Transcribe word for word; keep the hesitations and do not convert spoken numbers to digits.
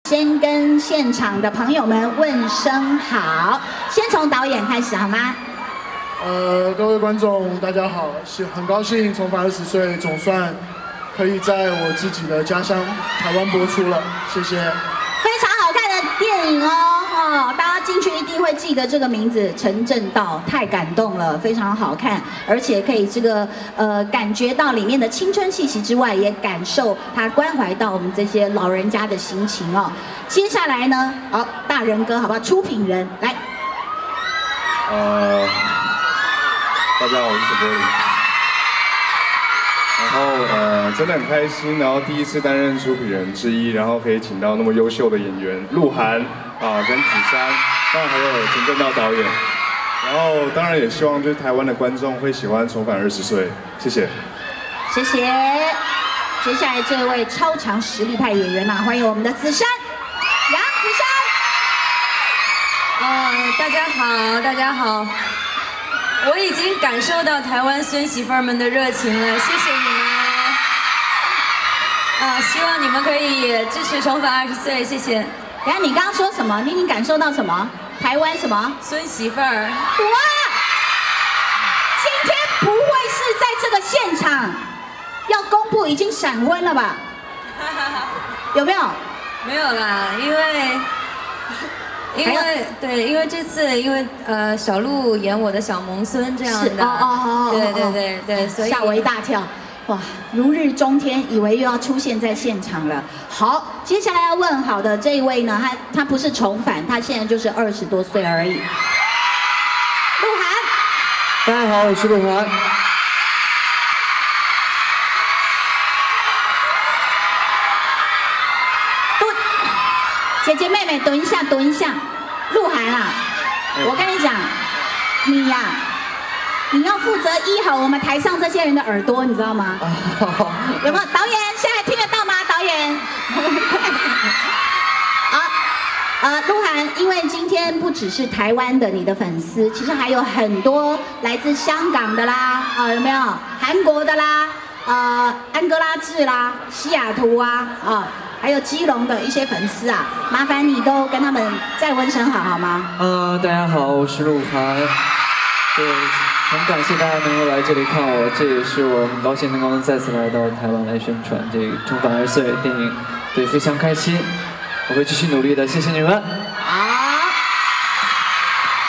先跟现场的朋友们问声好，先从导演开始好吗？ 呃，各位观众，大家好，是很高兴重返二十岁，总算可以在我自己的家乡台湾播出了，谢谢。 非常好看的电影哦，哦，大家进去一定会记得这个名字《陈正道》，太感动了，非常好看，而且可以这个呃感觉到里面的青春气息之外，也感受他关怀到我们这些老人家的心情哦。接下来呢，好、哦，大人哥，好不好？出品人来。 呃，大家好，我是沈柏霖。然后呃，真的很开心，然后第一次担任出品人之一，然后可以请到那么优秀的演员鹿晗啊，跟子珊，当然还有陈正道导演。然后当然也希望就是台湾的观众会喜欢《重返二十岁》，谢谢。 谢谢。接下来这位超强实力派演员啊，欢迎我们的子珊，杨子珊。 呃，大家好，大家好。我已经感受到台湾孙媳妇儿们的热情了，谢谢你们。啊，希望你们可以支持《重返二十岁》，谢谢。 等下你刚刚说什么？你已经感受到什么？台湾什么？ 孙媳妇儿。 哇！今天不会是在这个现场要公布已经闪婚了吧？有没有？ 没有啦，因为。因为对，因为这次因为呃小鹿演我的小蒙孙这样的， 哦哦哦， 对对对对，所以吓我一大跳，哇，如日中天，以为又要出现在现场了。好，接下来要问好的这一位呢，他他不是重返，他现在就是二十多岁而已。鹿晗， 大家好，我是鹿晗。 姐姐妹妹，等一下，等一下，鹿晗啊，我跟你讲，你呀、啊，你要负责医好我们台上这些人的耳朵，你知道吗？有没有？导演现在听得到吗？导演？好，呃，鹿晗，因为今天不只是台湾的你的粉丝，其实还有很多来自香港的啦，啊、呃，有没有？韩国的啦，呃，安哥拉治啦，西雅图啊，啊、呃。还有基隆的一些粉丝啊，麻烦你都跟他们再问声好好吗？ 呃，大家好，我是鹿晗。对，很感谢大家能够来这里看我，这也是我很高兴能够再次来到台湾来宣传这个《重返二十岁》电影，对，非常开心，我会继续努力的，谢谢你们。